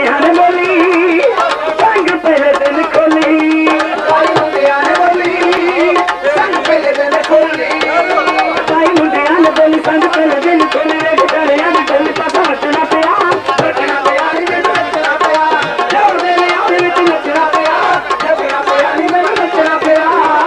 ने बोली संग पहले दिन खोली ताई मुंडिया ने बोली संग पहले दिन खोली ताई मुंडिया ने बोली संग पहले दिन खोली रे डरिया ने बोली पासा बचना पिया नी मैनू नचना पिया जोर दे ले आने विच नचना पिया नी मैनू नचना पिया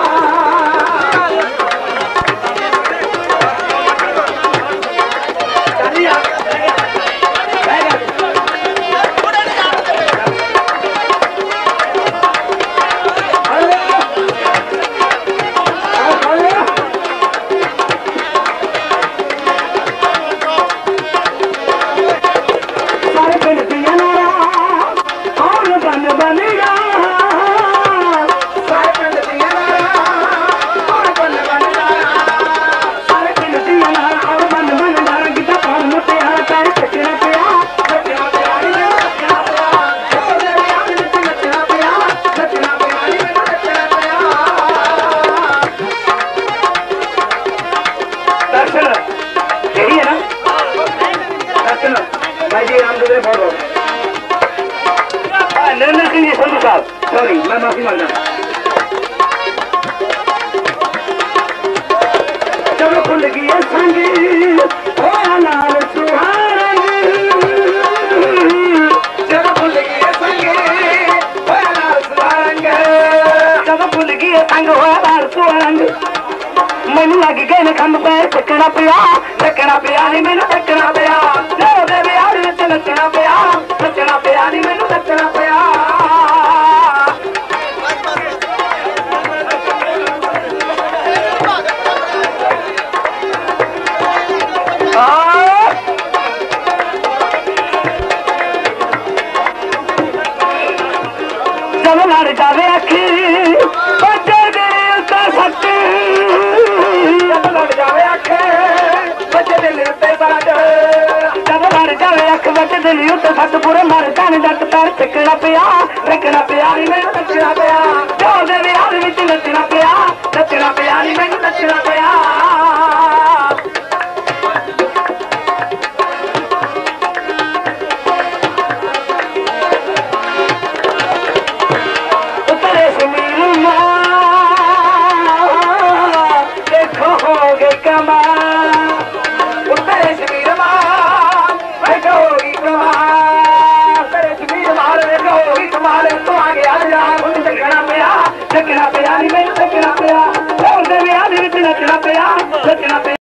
सॉरी मैं माफी मांगता जब खुल गई संगी होया लाल सुहारंग जब खुल गई संगी होया लाल सुहारंग जब खुल गई संग होया लाल सुहारंग मैनू लग गए ने खंभ पे ढकना पिया नी मैनू ढकना पिया लो दे बिहार विच नचना पिया नी मैनू नचना पिया जब लड़ जावे अखी बच्चे दिल उत्ते सट जब लड़ जावे अख बच्चे दिल उत्ते सट जब लड़ जावे अख बच्चे दिल उत्ते सट पूरे मर जाने जट पैर टिकना पिया नी मैनू नचना पिया जोर दे बिहार विच नचना पिया नी मैनू नचना पिया ढकना पिया नी मैनू ढकना पिया जोर दे बिहार विच नचना पिया